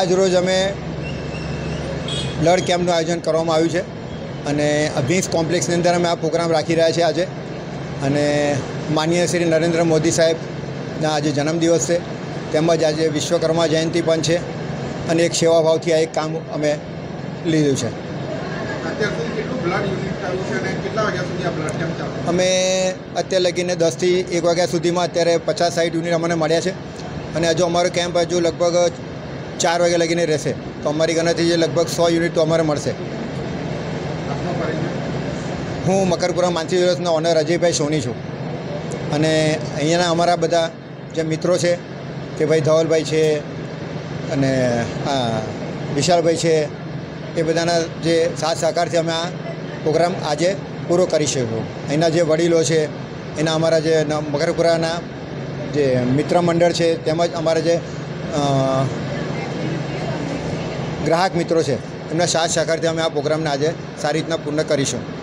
આજ રોજ અમે બ્લડ કેમ્પનું આયોજન કરવામાં આવ્યું છે અને અભિન્સ કોમ્પ્લેક્સની અંદર અમે આ પ્રોગ્રામ રાખી રહ્યા છીએ આજે. અને માનનીય શ્રી નરેન્દ્ર મોદી સાહેબના આજે જન્મદિવસ છે, તેમજ આજે વિશ્વકર્મા જયંતિ પણ છે અને એક સેવાભાવથી આ એક કામ અમે લીધું છે. અમે અત્યારે લગીને 10 થી 1 વાગ્યા સુધીમાં અત્યારે 50-60 યુનિટ અમને મળ્યા છે અને હજુ અમારો કેમ્પ હજુ લગભગ 4 વાગ્યા લગીને રહેશે, તો અમારી ગણતરી છે લગભગ 100 યુનિટ તો અમારે મળશે. હું મકરપુરા માનસી જ્વેલર્સના ઓનર અજયભાઈ સોની છું અને અહીંયાના અમારા બધા જે મિત્રો છે કે ભાઈ ધવલભાઈ છે અને વિશાલભાઈ છે, એ બધાના જે સાથ સહકારથી અમે આ પ્રોગ્રામ આજે પૂરો કરી શકીશું. અહીંના જે વડીલો છે, એના અમારા જે મકરપુરાના જે મિત્ર મંડળ છે, તેમજ અમારા જે ગ્રાહક મિત્રો છે, એમના સાથ સહકારથી અમે આ પ્રોગ્રામને આજે સારી રીતના પૂર્ણ કરીશું.